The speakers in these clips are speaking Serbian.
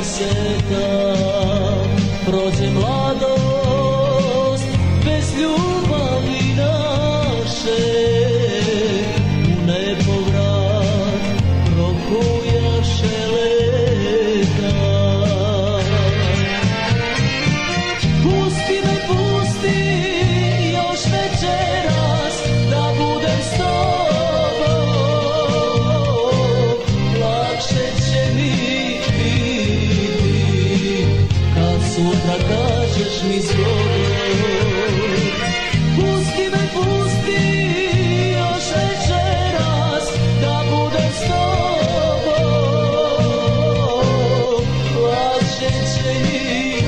seta, prođe mladost bez ljubavi naše, u nepovrat prokujaše leta. Pusti me, pusti još večeras da budem s tobom, lakše će mi biti kad sutra kažeš mi zbogom. Pusti me, pusti još večeras da budem s tobom, lakše će mi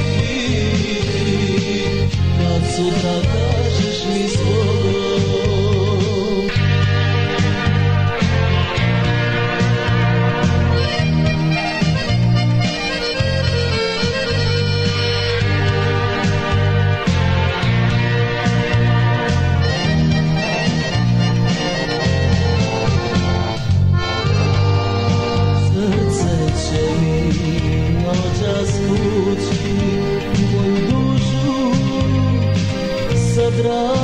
biti kad sutra kažeš mi zbogom. Srce će mi noćas vući moju dušu sa